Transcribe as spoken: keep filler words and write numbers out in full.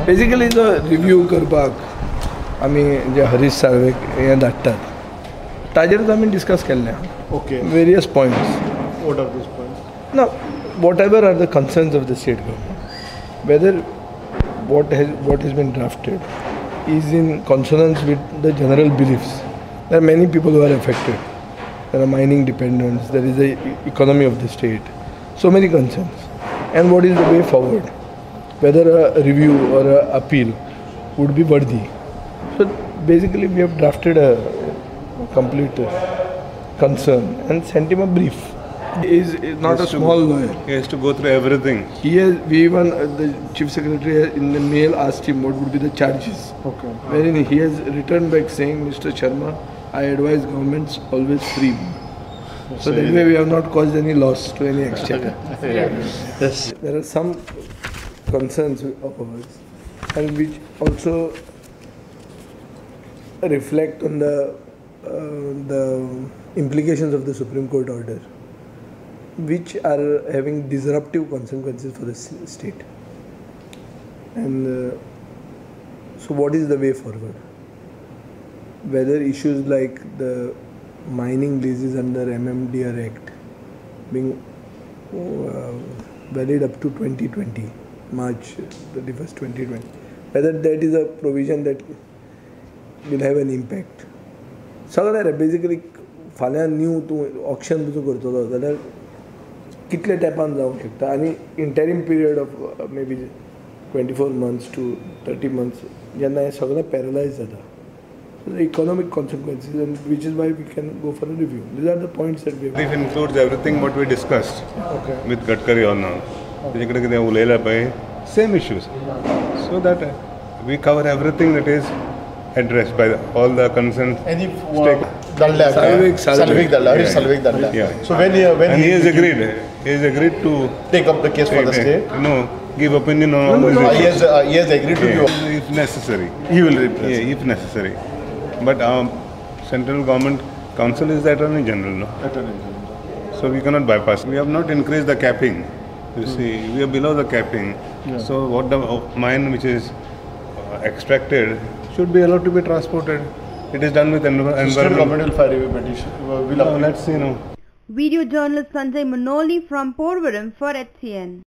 Basically, the review करपाक आमी जे हरीश साळवे हे धाडटात ताजेरूच आमी डिस्कस केल्लें. Okay. Various points. What are those points? Now, whatever are the concerns of the state government, whether what has what has been drafted is in consonance with the general beliefs. There are many people who are affected. There are mining dependents. There is the economy of the state. So many concerns. And what is the way forward? Whether a review or an appeal would be worthy. So basically, we have drafted a complete concern and sent him a brief. He is not a small lawyer. He has to go through everything. He has, we even, uh, the chief secretary in the mail asked him what would be the charges. Okay. Wherein he has returned back saying, Mister Sharma, I advise governments always free. So, so that way we have not caused any loss to any exchequer. Yes. There are some concerns of ours and which also reflect on the uh, the implications of the Supreme Court order, which are having disruptive consequences for the state. And uh, so what is the way forward? Whether issues like the mining leases under M M D R Act being uh, valid up to twenty twenty, March thirty-first, twenty twenty, whether that is a provision that will have an impact. सगळ्यार basically फाल्यां new तूं auction तुजो करतलो जाल्यार कितले तेंपान जावंक शकता आनी interim period of may be twenty four months to thirty months जेन्ना हें सगळें पॅरलायज जाता. So the economic consequences, and which is why we can go for a review. These are the points that we have. Brief includes everything what we discussed Okay. with Gatkari on now. जिकडे कितें उलयलां पळय same issues. So that uh, we cover everything that is addressed by the, all the concerned Any stake. Dalda, Salve, Salve. Salve Dalda, Harish Yeah. Salve Dalda. Yeah. So when he, when And he has he agreed. He has agreed to take up the case for the state, No, give opinion on all no, these no, uh, he issues. has uh, he has agreed to Yeah, you. if necessary. He will represent. Yeah, if necessary. But um, central government council is the attorney general, no? Attorney General. So we cannot bypass. We have not increased the capping. You see, we are below the capping. Yeah. So what the uh, mine which is uh, extracted should be allowed to be transported. It is done with env- State environment. government will file a petition. Uh, will No, appeal. let's see, no. Video journalist Sanjay Manoli from Porvaram for H C N.